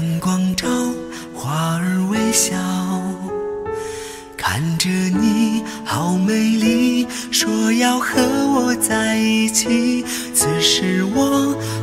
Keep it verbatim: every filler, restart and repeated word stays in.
阳光照，花儿微笑，看着你好美丽，说要和我在一起。此时我